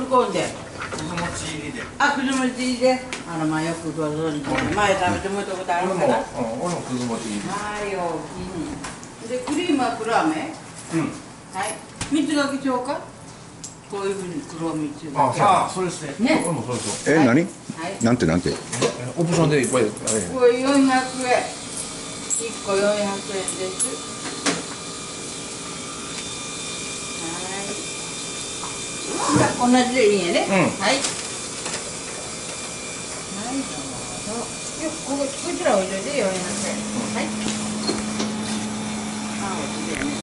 ルコーンで。 くず餅入りで。 あ、くず餅入りで。あら、まあ、よくご存知で。前食べてもらったことあるから。 俺もくず餅入り。 はい、大きい。で、クリームは黒飴。はい。蜜がけしようか。こういうふうに黒蜜がけ。 あ、そうですね。 ね。 俺もそうです。 何？ はい。 なんて。 オプションでいっぱい。 これ400円。1個400円です。同じでいいんやね。はい。はい、どうぞ。こちら置いといて400円。はい。